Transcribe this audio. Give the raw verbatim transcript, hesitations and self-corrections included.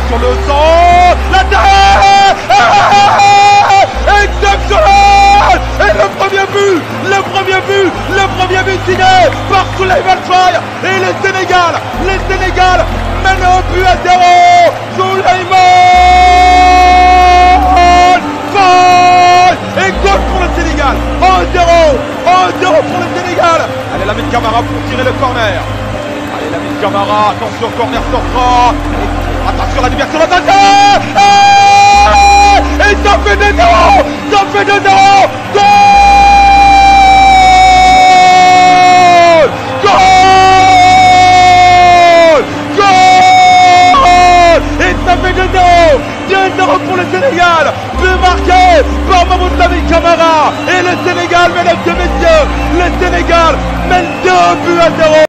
sur le centre, l'intérieur, exceptionnel. Et le premier but, le premier but, le premier but signé par Souleymane Faye. Et le Sénégal, le Sénégal mène un but à zéro. Souleymane Faye et goal pour le Sénégal. un zéro, un zéro pour le Sénégal. Allez, Lamine Camara pour tirer le corner. Allez, Lamine Camara, attention, corner sortant. Attention, la diversion, attention. Et ça fait deux zéro, ça fait deux zéro. Goal, goal, goal. Et ça fait deux zéro, deux zéro pour le Sénégal. But marqué par Mahmoud Lamine Camara. Et le Sénégal, mesdames et messieurs, le Sénégal mène deux buts à zéro.